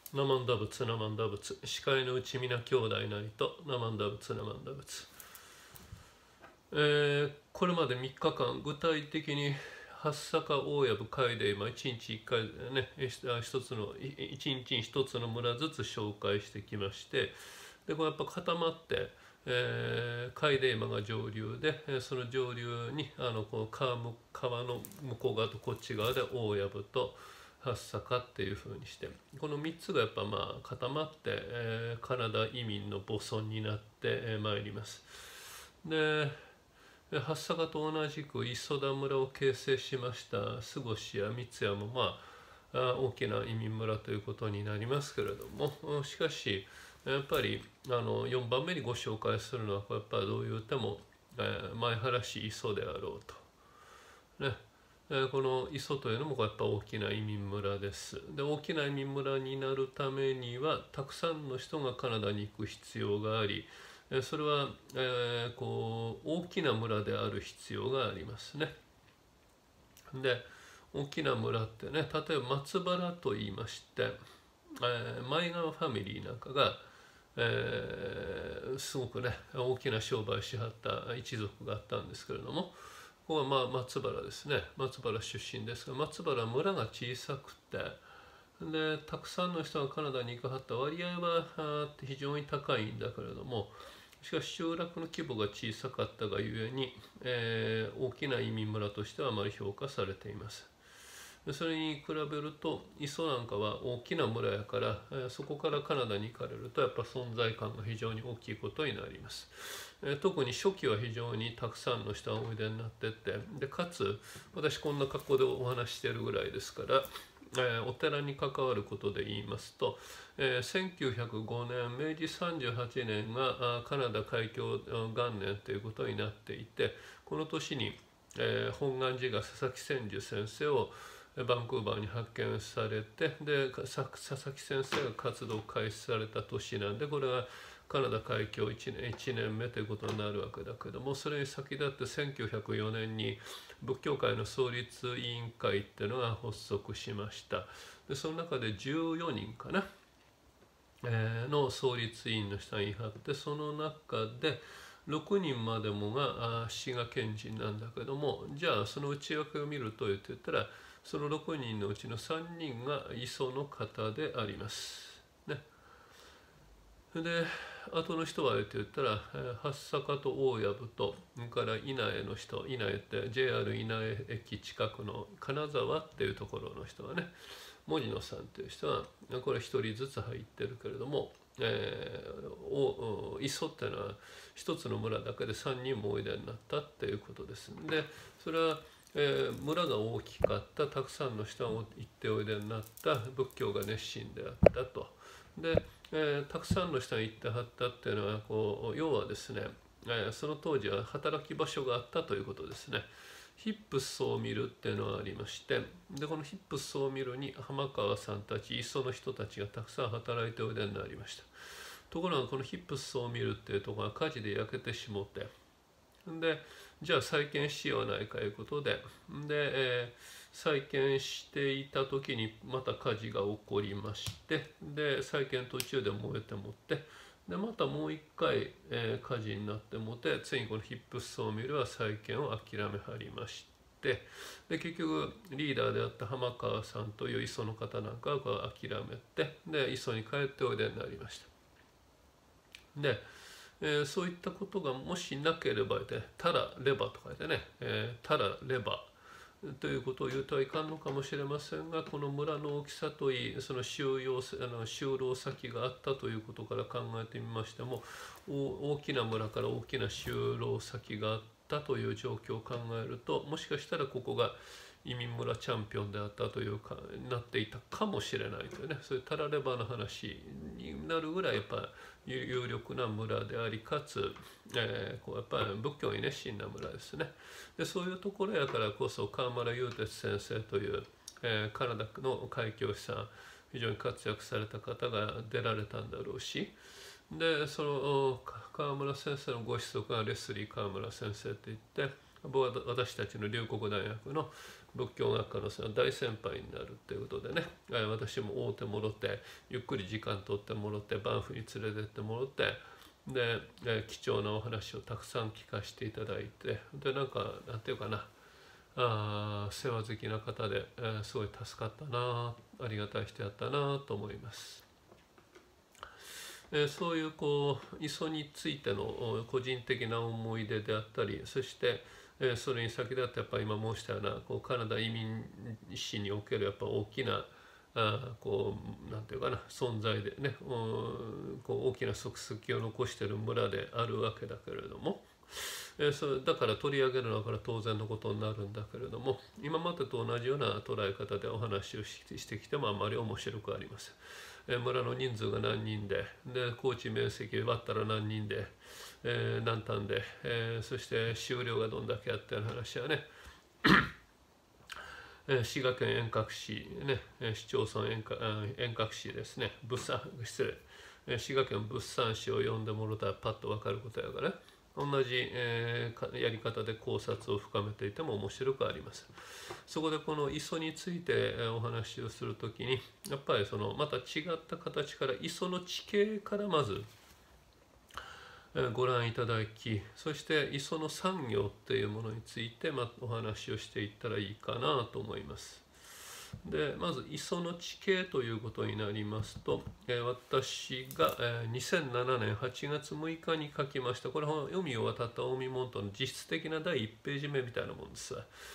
ナマンダ仏ナマンダ仏視界の内皆兄弟なりとナマンダ仏ナマンダ仏、これまで3日間具体的に八坂大藪海で1日1回ね一つの1日に1つの村ずつ紹介してきまして、でこれやっぱ固まって、海で今が上流で、その上流にこの川の向こう側とこっち側で大藪と八坂っていう風にしてこの3つがやっぱ固まって、カナダ移民の母村になってまいります。で八坂と同じく磯田村を形成しました菅氏や三ツ谷も大きな移民村ということになりますけれども、しかしやっぱり4番目にご紹介するのはやっぱりどう言っても前原市磯であろうと。ねこの磯というのもやっぱ大きな移民村です。で大きな移民村になるためにはたくさんの人がカナダに行く必要があり、それは、大きな村である必要がありますね。で大きな村ってね、例えば松原と言いまして、前川ファミリーなんかが、すごくね大きな商売しはった一族があったんですけれども、ここは松原ですね。松原出身ですが、松原村が小さくて、でたくさんの人がカナダに行かはった割合は非常に高いんだけれども、しかし集落の規模が小さかったがゆえに、大きな移民村としてはあまり評価されています。それに比べると磯なんかは大きな村やから、そこからカナダに行かれるとやっぱ存在感が非常に大きいことになります。特に初期は非常にたくさんの人がおいでになってって、でかつ私こんな格好でお話してるぐらいですから、お寺に関わることで言いますと、1905年明治38年がカナダ開教元年ということになっていて、この年に、本願寺が佐々木千寿先生をバンクーバーに派遣されて、で佐々木先生が活動を開始された年なんで、これはカナダ開教1年目ということになるわけだけども、それに先立って1904年に仏教界の創立委員会っていうのが発足しました。でその中で14人かな、の創立委員の人がいはって、その中で6人までもが滋賀県人なんだけども、じゃあその内訳を見ると言ったら、その6人のうちの3人が磯の方であります。ね、で後の人は言ったら八坂と大藪とそれから稲江の人、稲江って JR 稲江駅近くの金沢っていうところの人はね、森野さんという人はこれ1人ずつ入ってるけれども、磯っていうのは一つの村だけで3人もおいでになったっていうことです。でそれは村が大きかった、たくさんの人が行っておいでになった、仏教が熱心であったと。で、たくさんの人が行ってはったっていうのは要はですね、その当時は働き場所があったということですね。ヒップスソーミルっていうのがありまして、でこのヒップスソーミルに浜川さんたち磯の人たちがたくさん働いておいでになりました。ところがこのヒップスソーミルっていうところが火事で焼けてしもって、でじゃあ再建しようないかいうことで、再建していた時にまた火事が起こりまして、で再建途中で燃えてもって、でまたもう一回、火事になってもって、ついにこのヒップスソーミルは再建を諦めはりまして、で結局リーダーであった浜川さんという磯の方なんかは諦めて、で磯に帰っておいでになりました。でそういったことがもしなければたらればとか言ってね、たらればということを言うとはいかんのかもしれませんが、この村の大きさといい、その就労先があったということから考えてみましても、大きな村から大きな就労先があったという状況を考えると、もしかしたらここが移民村チャンピオンであったというかなっていたかもしれないというね、そういうたらればの話になるぐらいやっぱ有力な村であり、かつ、やっぱり仏教に熱心な村ですね。でそういうところやからこそ川村雄哲先生という、カナダの開教師さん、非常に活躍された方が出られたんだろうし、でその川村先生のご子息がレスリー川村先生といって、私たちの龍谷大学の仏教学科の大先輩になるということでね、私も会うてもろて、ゆっくり時間取ってもろて、バンフに連れてってもろて、で、貴重なお話をたくさん聞かせていただいて、でなんていうかな、世話好きな方で、すごい助かったな、ありがたい人やったなと思います。そういう磯についての個人的な思い出であったり、そして、それに先立ってやっぱり今申したようなカナダ移民史におけるやっぱ大きななんていうかな存在でね、大きな足跡を残している村であるわけだけれども、だから取り上げるのはこれは当然のことになるんだけれども、今までと同じような捉え方でお話をしてきてもあまり面白くありません。村の人数が何人で、耕地面積割ったら何人で、何単で、そして収量がどんだけあっての話はね、滋賀県遠隔市ね、市町村遠隔市ですね、滋賀県物産市を読んでもらったらパッと分かることやから、同じ、やり方で考察を深めていても面白くあります。そこでこの磯についてお話をするときに、やっぱりまた違った形から磯の地形からまずご覧いただき、そして磯の産業っていうものについてお話をしていったらいいかなと思います。でまず磯の地形ということになりますと、私が2007年8月6日に書きました、これは海を渡った近江門徒の実質的な第1ページ目みたいなもんです。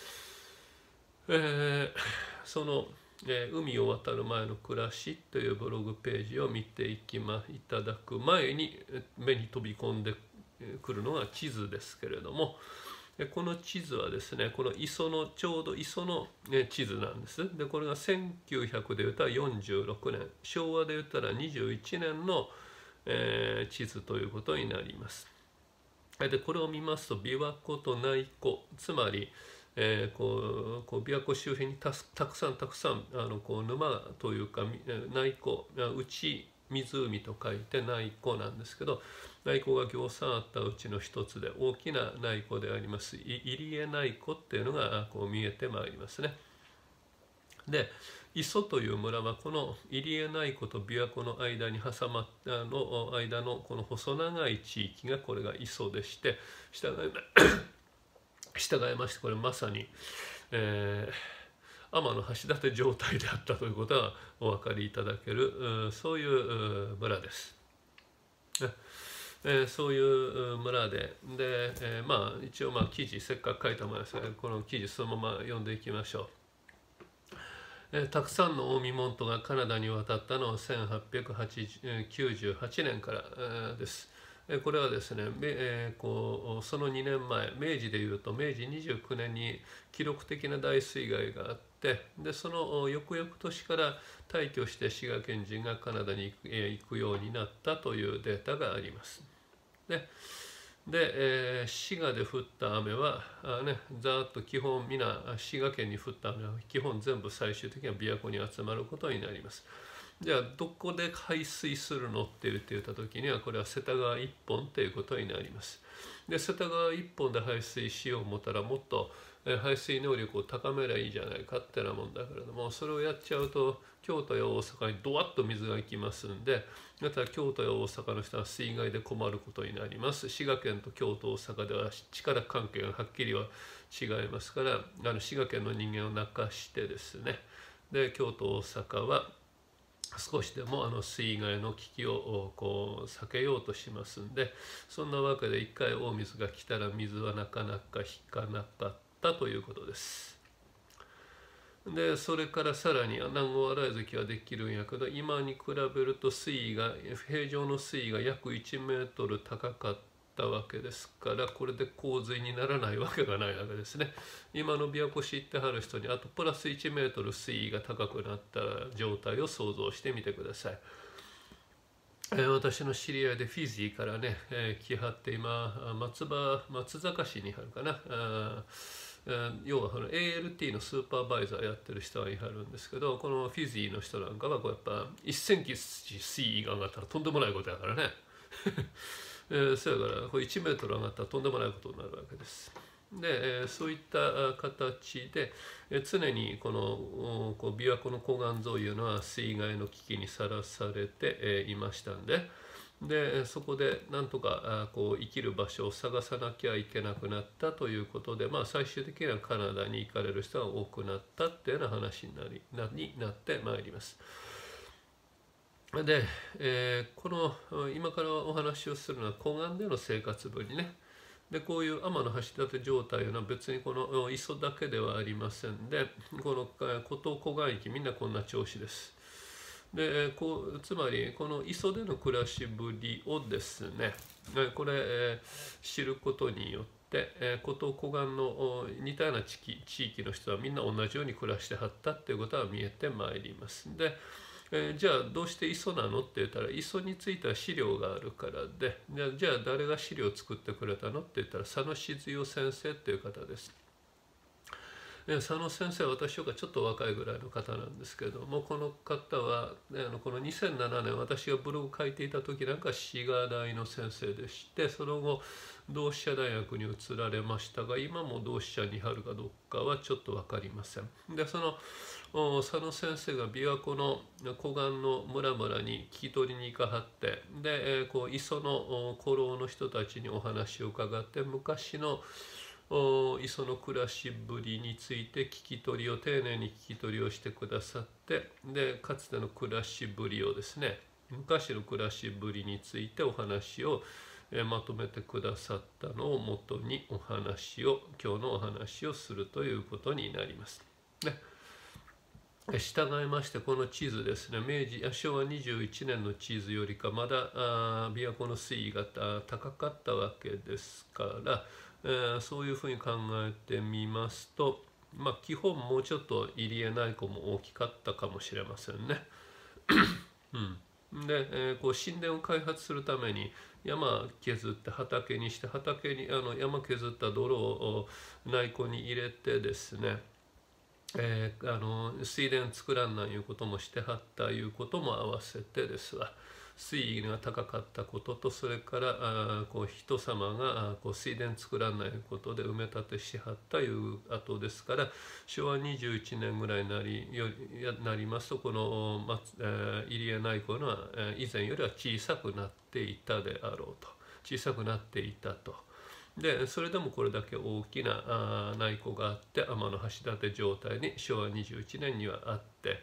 海を渡る前の暮らしというブログページを見ていただく前に目に飛び込んでくるのが地図ですけれども、この地図はですね、このちょうど磯の地図なんです。でこれが1900で言ったら46年、昭和で言ったら21年の地図ということになります。でこれを見ますと琵琶湖と内湖、つまり琵琶湖周辺にたくさん沼というか内湖、内湖と書いて内湖なんですけど、内湖がぎょうさんあったうちの一つで大きな内湖であります入江内湖っていうのが見えてまいりますね。で磯という村はこの入江内湖と琵琶湖の間に挟まった間のこの細長い地域がこれが磯でして、従いましてこれまさに、天橋立状態であったということはお分かりいただけるそういう村です。そういう村で、一応記事せっかく書いたものですが、この記事そのまま読んでいきましょう。たくさんの近江門徒がカナダに渡ったのは1898年からです。これはですね、その2年前、明治でいうと明治29年に記録的な大水害があって、でその翌々年から大挙して滋賀県人がカナダに行くようになったというデータがあります。で滋賀で降った雨はざーっと基本滋賀県に降った雨は基本全部最終的には琵琶湖に集まることになります。じゃあどこで排水するのって言った時には、これは瀬田川一本ということになります。で瀬田川一本で排水しよう思ったらもっと排水能力を高めりゃいいじゃないかってなもんだけれども、それをやっちゃうと京都や大阪にドワッと水が行きますんで、また京都や大阪の人は水害で困ることになります。滋賀県と京都大阪では力関係がはっきりは違いますから、滋賀県の人間を泣かしてですね、で京都大阪は少しでも水害の危機を避けようとしますんで、そんなわけで一回大水が来たら水はなかなか引かなかったということです。でそれからさらに南郷洗い関はできるんやけど、今に比べると平常の水位が約1メートル高かったわけですから、これで洪水にならないわけがないわけですね。今の琵琶湖知ってはる人にあとプラス1メートル水位が高くなった状態を想像してみてください。私の知り合いでフィジーからね、来はって今松坂市にはるかな、要はALT のスーパーバイザーやってる人がいはるんですけど、このフィジーの人なんかはやっぱ1センチ水位が上がったらとんでもないことやからね。そやからこれ1メートル上がったらとんでもないことになるわけです。 で、そういった形で常にこの琵琶湖の湖岸沿いいうのは水害の危機にさらされていましたんで、そこでなんとかこう生きる場所を探さなきゃいけなくなったということで、最終的にはカナダに行かれる人が多くなったっていうような話になってまいります。で、この今からお話をするのは湖岸での生活ぶりね。でこういう天橋立状態は別にこの磯だけではありませんで、この湖東湖岸域みんなこんな調子です。でつまりこの磯での暮らしぶりをですね、これ知ることによって湖東湖岸の似たような地域の人はみんな同じように暮らしてはったっていうことが見えてまいります。でじゃあどうして磯なのって言ったら、磯については資料があるからで、じゃあ誰が資料を作ってくれたのって言ったら佐野静代先生っていう方です。佐野先生は私よりちょっと若いぐらいの方なんですけども、この方はこの2007年私がブログ書いていた時なんか滋賀大の先生でして、その後同志社大学に移られましたが、今も同志社にあるかどうかはちょっと分かりません。でその佐野先生が琵琶湖の湖岸の村々に聞き取りに行かはって、でこう磯の古老の人たちにお話を伺って、昔の磯の暮らしぶりについて聞き取りを丁寧に聞き取りをしてくださって、でかつての暮らしぶりをですね、昔の暮らしぶりについてお話をまとめてくださったのをもとに今日のお話をするということになります。従いましてこの地図ですね、昭和21年の地図よりかまだ琵琶湖の水位が高かったわけですから、そういうふうに考えてみますと、基本もうちょっと入江内湖も大きかったかもしれませんね。で、こう神殿を開発するために山削って畑にして、畑に山削った泥を内湖に入れてですね、水田作らんなんいうこともしてはったいうことも合わせてですわ、水位が高かったことと、それからこう人様がこう水田作らないことで埋め立てしはったいう後ですから、昭和21年ぐらいになりますと、この入江内湖のは以前よりは小さくなっていたであろうと、小さくなっていたと。でそれでもこれだけ大きな内湖があって、天橋立状態に昭和21年にはあって、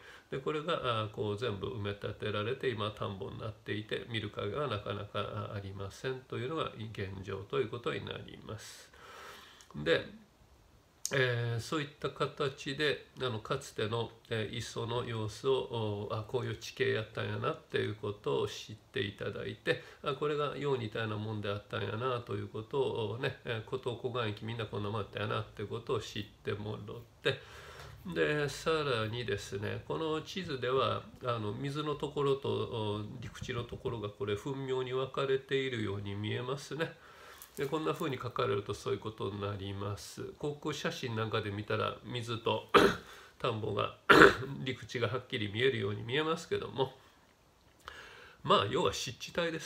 でこれがこう全部埋め立てられて今田んぼになっていて、見る影がなかなかありませんというのが現状ということになります。でそういった形でかつての磯の様子をこういう地形やったんやなっていうことを知っていただいて、これがよう似たようなもんであったんやなということをね、湖東湖岸域みんなこんなもんやったんやなっていうことを知ってもらって、でさらにですね、この地図では水のところと陸地のところがこれ分明に分かれているように見えますね。でこんな風に書かれるとそういうことになります。航空写真なんかで見たら水と田んぼが陸地がはっきり見えるように見えますけども、要は湿地帯です。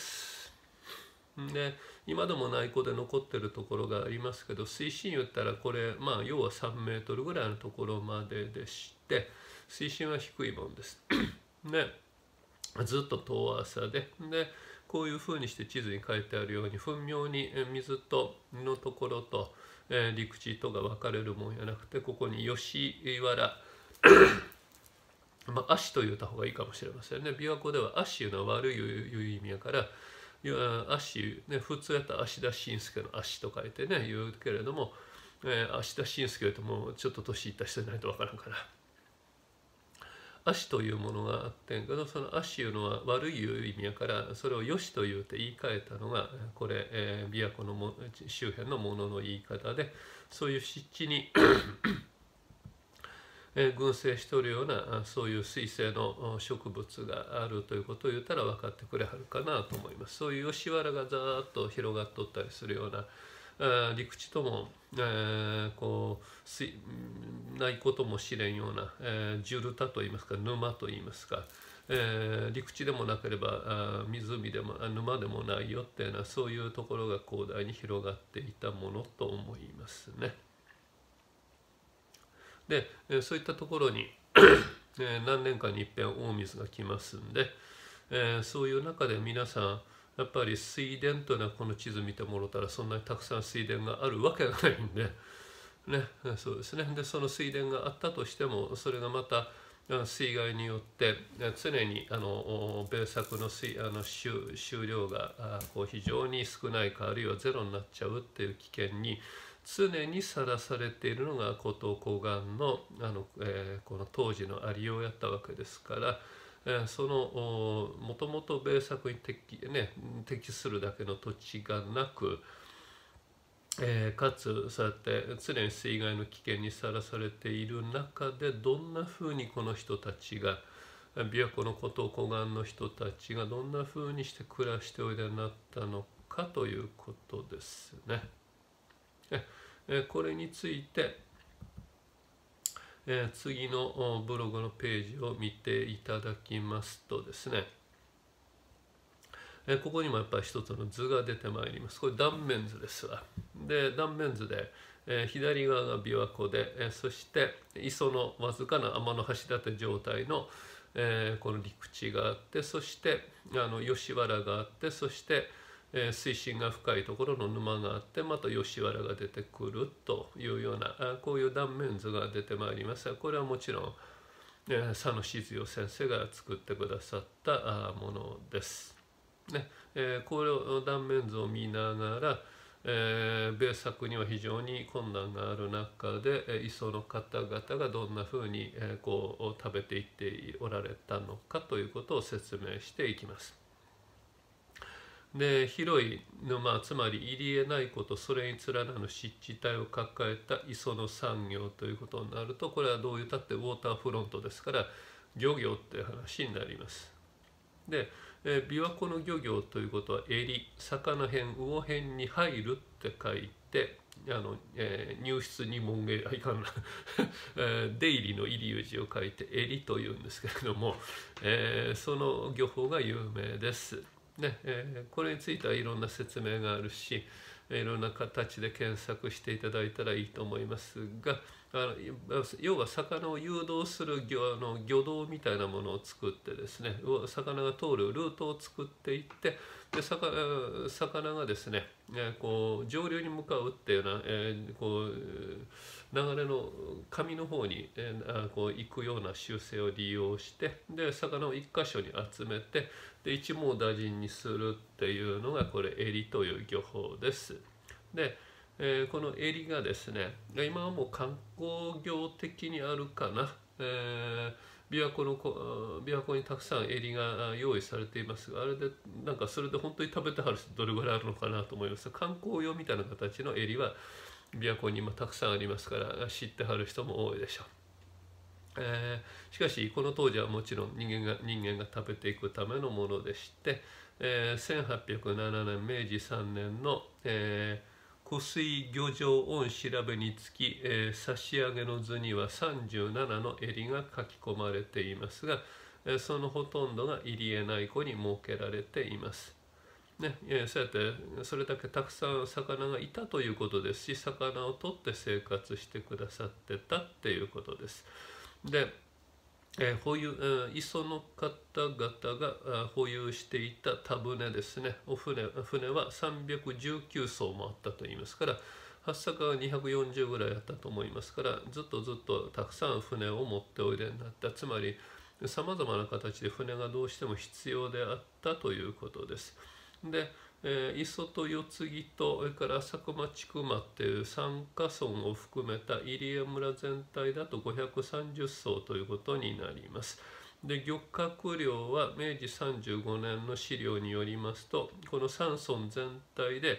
で今でも内湖で残ってるところがありますけど、水深言ったらこれ要は3メートルぐらいのところまででして、水深は低いもんです。でずっと遠浅で、こういうふうにして地図に書いてあるように分明に水とのところと陸地とが分かれるもんやなくて、ここに吉原足と言った方がいいかもしれませんね。琵琶湖では足いうのは悪いいう意味やから、足ね、普通やったら芦田伸介の足と書いてね言うけれども、芦田伸介ともちょっと年いった人じゃないと分からんから。足というものがあってんけど、その足いうのは悪いいう意味やから、それをよしと言うて言い換えたのがこれ、琵琶湖の周辺のものの言い方で、そういう湿地に群生しておるようなそういう水生の植物があるということを言ったら分かってくれはるかなと思います。そういう吉原がざーっと広がっとったりするような陸地とも、こうないことも知れんようなジュルタといいますか沼といいますか、 陸地でもなければ湖でも沼でもないよっていうのは、そういうところが広大に広がっていたものと思いますね。でそういったところに何年かに一遍大水が来ますんで、そういう中で皆さんやっぱり水田というのは、この地図見てもらったらそんなにたくさん水田があるわけがないんで、ね、そうですね。でその水田があったとしても、それがまた水害によって常に米作の収量がこう非常に少ないか、あるいはゼロになっちゃうっていう危険に常にさらされているのが湖東湖岸のこの当時のありようやったわけですから、そのもともと米作に適するだけの土地がなく、かつそうやって常に水害の危険にさらされている中で、どんなふうにこの人たちが、琵琶湖の湖東湖岸の人たちがどんなふうにして暮らしておいでになったのかということですね。これについて、次のブログのページを見ていただきますとですね、ここにもやっぱり一つの図が出てまいります。これ断面図ですわ。で断面図で、左側が琵琶湖で、そして磯のわずかな天橋立状態の、この陸地があって、そして吉原があって、そして水深が深いところの沼があって、また吉原が出てくるというようなこういう断面図が出てまいりますが、これはもちろん佐野静代先生が作ってくださったものです。この断面図を見ながら、米作には非常に困難がある中で、磯の方々がどんなふうにこう食べていっておられたのかということを説明していきます。で広い沼、つまり入江内湖とそれに連なる湿地帯を抱えた磯の産業ということになると、これはどういうたってウォーターフロントですから漁業っていう話になります。で琵琶湖の漁業ということは襟、魚辺魚辺に入るって書いて、入室に門限いかんな出入りの入り字を書いて襟というんですけれども、その漁法が有名です。これについてはいろんな説明があるし、いろんな形で検索していただいたらいいと思いますが、要は魚を誘導する魚道みたいなものを作ってですね、魚が通るルートを作っていって、で魚がですね、こう上流に向かうっていうような、こう流れの上の方に、こう行くような習性を利用して、で魚を一箇所に集めて、で一網打尽にするっていうのがこれ襟という漁法です。でこの襟がですね、今はもう観光業的にあるかな、琵琶湖にたくさん襟が用意されていますが、あれでなんかそれで本当に食べてはる人どれぐらいあるのかなと思います。観光用みたいな形の襟は琵琶湖に今たくさんありますから、知ってはる人も多いでしょう。しかしこの当時はもちろん人間が食べていくためのものでして、1807年明治3年の、湖水漁場恩調べにつき、差し上げの図には37の襟が書き込まれていますが、そのほとんどが入江内湖に設けられています。そうやってそれだけたくさん魚がいたということですし、魚を取って生活してくださってたっていうことです。で保有磯の方々が保有していた田船ですね、船は319艘もあったといいますから、八坂が240ぐらいあったと思いますから、ずっとたくさん船を持っておいでになった。つまりさまざまな形で船がどうしても必要であったということです。で磯と四つ木とそれから佐久間千曲っていう3か村を含めた入江村全体だと530艘ということになります。で漁獲量は明治35年の資料によりますと、この3村全体で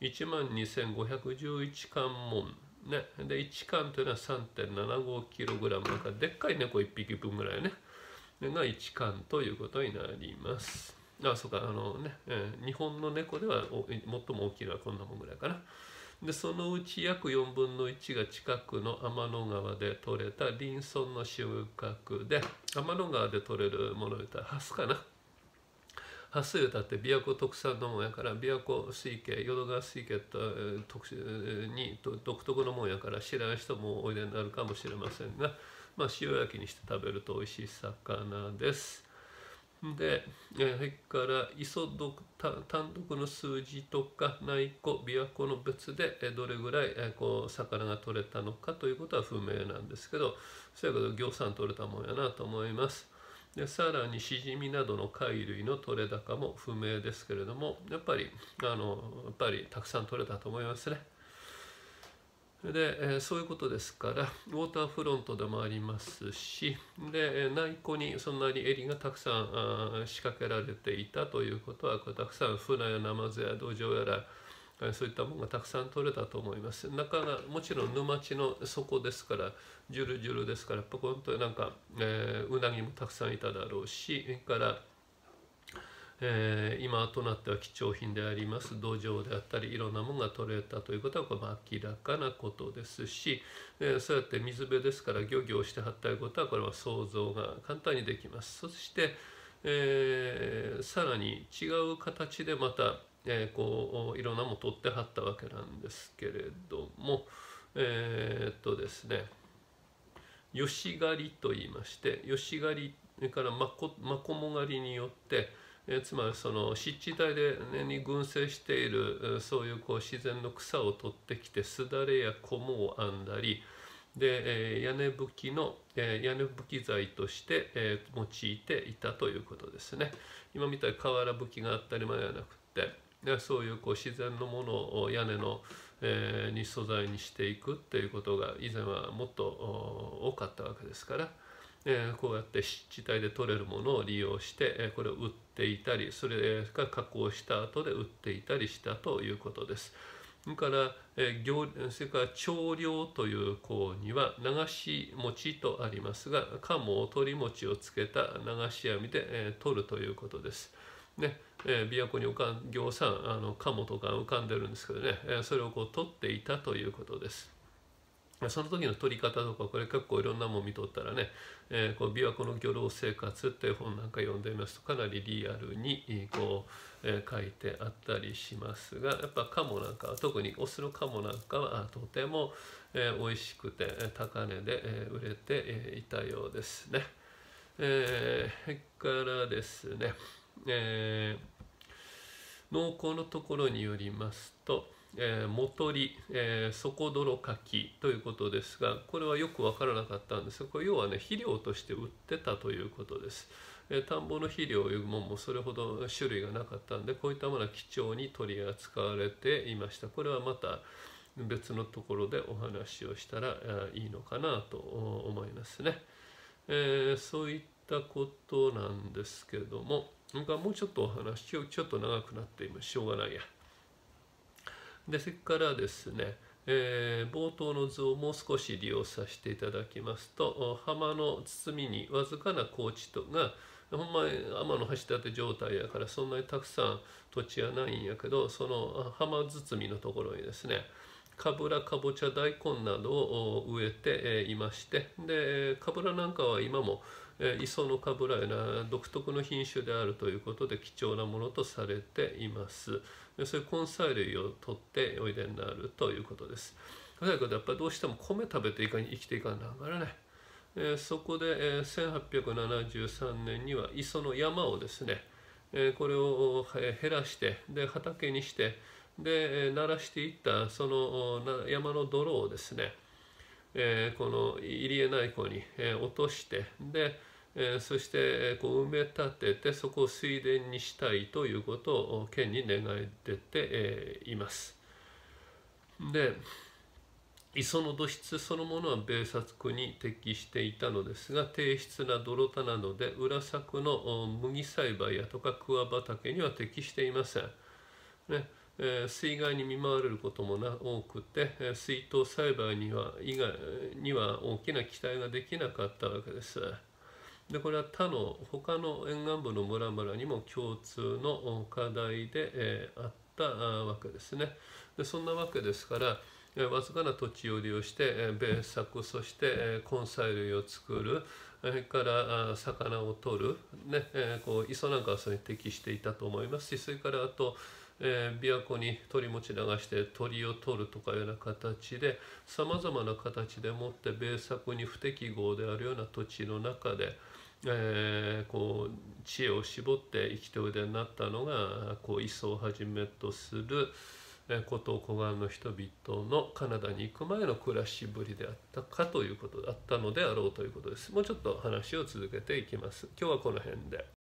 12,511貫門ね、で1貫というのは 3.75kg だからでっかい猫1匹分ぐらいねが1貫ということになります。そうか日本の猫では最も大きいのはこんなもんぐらいかな。 でそのうち約4分の1が近くの天の川で採れた林村の収穫で、天の川で採れるもの言ったらハスかな。ハスだって琵琶湖特産のもんやから、琵琶湖水系、淀川水系と独特のもんやから知らん人もおいでになるかもしれませんが、塩焼きにして食べると美味しい魚です。で、それから単独の数字とか内湖、琵琶湖の別でどれぐらい魚が取れたのかということは不明なんですけど、そういうことぎょうさん取れたもんやなと思います。でさらにシジミなどの貝類の取れ高も不明ですけれども、やっぱりたくさん取れたと思いますね。で、そういうことですからウォーターフロントでもありますし、で内湖にそんなに襟がたくさん仕掛けられていたということは、たくさん船やナマズやドジョウやらそういったものがたくさん取れたと思います。中がもちろん沼地の底ですから、ジュルジュルですから、ポコンとなんか、うなぎもたくさんいただろうし、それから、今となっては貴重品であります土壌であったりいろんなものが取れたということはこれ明らかなことですし、そうやって水辺ですから漁業してはったいうことはこれは想像が簡単にできます。そして、さらに違う形でまた、いろんなもの取ってはったわけなんですけれども、ですね、吉狩りと言いまして、吉狩りからマコモ狩りによって、つまりその湿地帯で、に群生しているそういう自然の草を取ってきてすだれや菰を編んだりで、屋根葺き材として、用いていたということですね。今みたいに瓦葺きがあったり前はなくて、そういう自然のものを屋根のに素材にしていくっていうことが以前はもっと多かったわけですから、こうやって湿地帯で取れるものを利用して、これを売っていたり、それが加工した後で売っていたりしたということです。それから、それから調量という項には流し餅とありますが、鴨を鳥餅をつけた流し網で、取るということです。ね、琵琶湖にぎょうさん鴨とか浮かんでるんですけどね、それを取っていたということです。その時の取り方とかこれ結構いろんなもん見とったらね、琵琶湖の漁労生活っていう本なんか読んでみますとかなりリアルに書いてあったりしますが、やっぱ鴨なんかは特にオスの鴨なんかはとても美味しくて高値で売れていたようですね。それからですね、農耕のところによりますと、元利、底泥かきということですが、これはよく分からなかったんですが、これ要はね肥料として売ってたということです。田んぼの肥料いうものもそれほど種類がなかったんで、こういったものは貴重に取り扱われていました。これはまた別のところでお話をしたらいいのかなと思いますね。そういったことなんですけども、もうちょっとお話ちょっと長くなって今しょうがないや。でそれからですね、冒頭の図をもう少し利用させていただきますと、浜の包みにわずかな高地とがほんまに天の橋立状態やからそんなにたくさん土地はないんやけど、その浜包みのところにですねかぶらかぼちゃ大根などを植えていまして、でかぶらなんかは今も磯のかぶらやな独特の品種であるということで貴重なものとされています。そういう根菜類を取っておいでになるということです。だけどやっぱりどうしても米食べて生きていかながらね、そこで、1873年には磯の山をですね、これを減らしてで畑にしてで鳴らしていったその山の泥をですね、この入江内湖に落としてでそして埋め立ててそこを水田にしたいということを県に願い出ています。で磯の土質そのものは米作に適していたのですが、低質な泥田なので裏作の麦栽培やとか桑畑には適していません。ね、水害に見舞われることも多くて、水耕栽培には大きな期待ができなかったわけです。でこれは他の沿岸部の村々にも共通の課題であったったわけですね。でそんなわけですから、わずかな土地を利用して米作、そして根菜類を作る、それから魚を取る、ね、磯なんかはそれに適していたと思いますし、それからあと琵琶湖に鳥持ち流して鳥を取るとかいうような形で、さまざまな形でもって米作に不適合であるような土地の中で、知恵を絞って生きておいでになったのが磯をはじめとする湖東湖岸の人々のカナダに行く前の暮らしぶりであったかということだったのであろうということです。もうちょっと話を続けていきます。今日はこの辺で。